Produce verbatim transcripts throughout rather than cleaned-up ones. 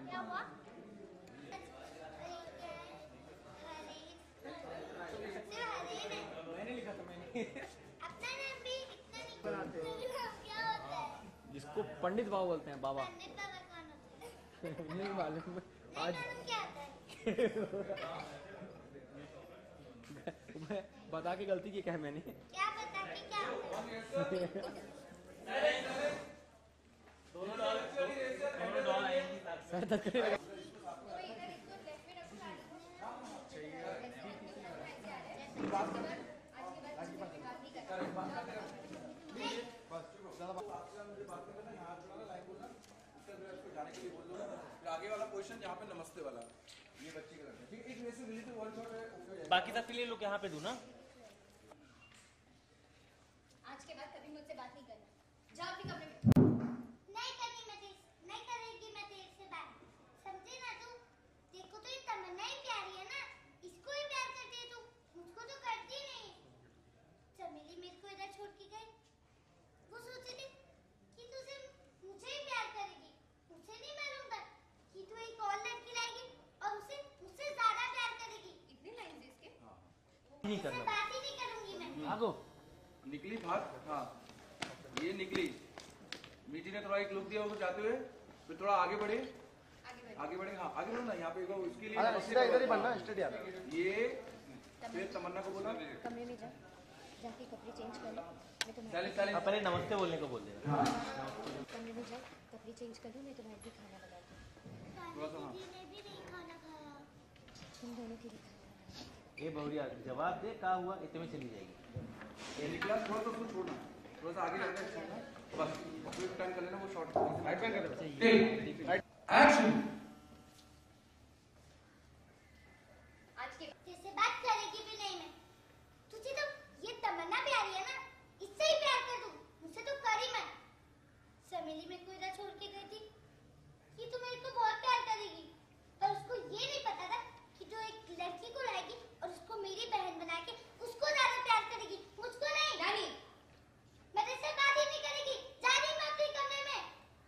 क्या हुआ? मैंने लिखा था मैंने। अपना नाम भी इतना नहीं बनाते हो। क्या होता है? जिसको पंडित बाबा बोलते हैं, बाबा। पंडित बाबा कौन होता है? नहीं मालूम आज। नहीं मालूम क्या होता है? मैं बता के गलती की क्या है मैंने। क्या बता के क्या होता है? दोनों डॉल दोनों डॉल आएंगी सर दर्द करने लगा। आगे वाला क्वेश्चन यहाँ पे नमस्ते वाला ये बच्चे का रखना है। एक वैसे मिली तो वन शॉट है ओके हो जाएगा। बाकी सब के लिए लोग यहाँ पे दूं ना। आज के बाद कभी मुझसे बात नहीं करना। जाओ अपने कमरे में। नहीं करनी मैं तेरे नहीं करेगी मैं तेरे से बात। समझे ना तू? देखो तो ये तमन्ना ही प्यारी है ना, इसको ही प्यार करती है तू, मुझको तो करती नहीं। चमेली मेरे को इधर छोड़ के गई, वो सोची थी कि तू सिर्फ मुझे ही प्यार करेगी, मुझे नहीं मालूम था कि तू एक और लड़की लाएगी और उसे मुझसे ज्यादा प्यार करेगी। इतने लाइन इसके? नहीं इससे करना। बात ही नहीं करूंगी मैं। भागो। निकली भाग हाँ ये निकली। मीठी ने थोड़ा एक लुक दिया उसको जाते हुए, फिर थोड़ा आगे बढ़े आगे बढ़ो। आगे बढ़े हाँ आगे बढ़ो ना यहाँ पे देखो, इसके लिए हाँ, नमस्ते सीधा इधर ही बोला। बनना स्ट्रेट यार। ये फिर तमन्ना को बोला कमरे में जा, जाके कपड़े चेंज कर लो। मैं तुम्हारे चालीस चालीस अब पहले नमस्ते बोलने को बोल देना। कमरे में जा, कपड़े चेंज कर लो। मैं तुम्हारे लिए खाना बनाती हूँ। थोड़ा सा हाँ। दीदी ने भी नहीं खाना खाया। तुम दोनों के लिए खाना बनाती ए बहुरिया जवाब दे क्या हुआ, इतने में चली जाएगी। ये निकला थोड़ा तो उसको छोड़ना, थोड़ा सा आगे लगना है बस, फिर टर्न कर लेना वो शॉट राइट पैन कर देना। एक्शन आज के तेरे बात करेगी भी नहीं मैं। तुझे तो ये तमन्ना प्यारी है ना, इससे ही प्यार कर दूं, मुझसे तो कर ही मत। समेली मेरे को इधर छोड़ के गई थी कि तू मेरे को बहुत प्यार करेगी, पर उसको ये नहीं पता था कि तू एक लड़की को लाएगी और उसको मेरी बहन बना के उसको ज्यादा प्यार करेगी, मुझको नहीं। रानी, मैं तेरे से बात ही नहीं करेगी, जा रही मैं अपने कमरे में।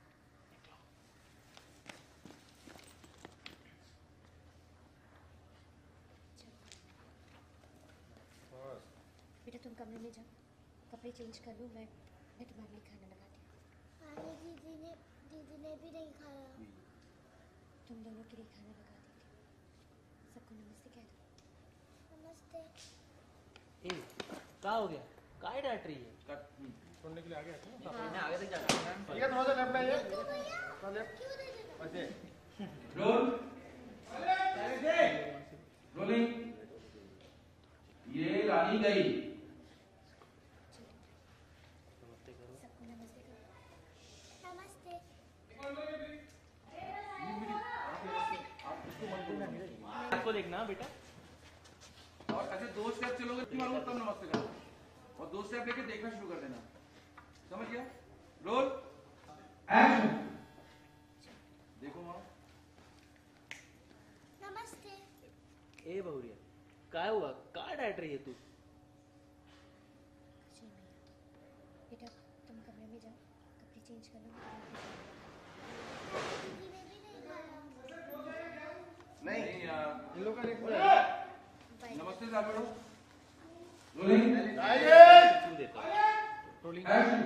बेटा तुम कमरे में जाओ, कपड़े चेंज कर लो। मैं मैं तुम्हारे लिए खाना बनाती हूँ। अरे दीदी ने दीदी ने भी नहीं खाया। तुम दोनों के लिए खाना लगा देती हूँ। सबको नमस्ते कह दो। नमस्ते। ए क्या हो गया, काय डांट रही है? कट छोड़ने के लिए आगे आते हैं। मैं आगे तक जाता हूँ। ठीक है, थोड़ा सा लेफ्ट में आइए। क्यों भैया? थोड़ा लेफ्ट क्यों दे देना? ऐसे। Roll rolling. ये रानी गई। सबको नमस्ते करो। नमस्ते। आपको देखना बेटा। और ऐसे दो स्टेप चलोगे तो मालूम तब नमस्ते करना, और दो स्टेप लेके देखना शुरू कर देना। समझ गया? Roll action. देखो माँ नमस्ते। ए बहुरिया काय हुआ, काय डांट रही है तू? कुछ नहीं भैया। बेटा तुम कमरे में जाओ, कपड़े चेंज कर लो। दीदी ने भी नहीं खाया। नहीं, नहीं यार इन लोग का एक बाय। नमस्ते से आगे बढ़ो। रोलिंग क्यों देता हूँ? रोलिंग। एक्शन।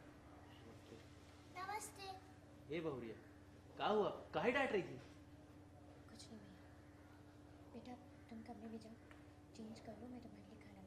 नमस्ते। ए बहुरिया क्या हुआ, काहे डांट रही थी? कुछ नहीं भैया। बेटा तुम कमरे में जाओ, चेंज कर लो। मैं तुम्हारे लिए खाना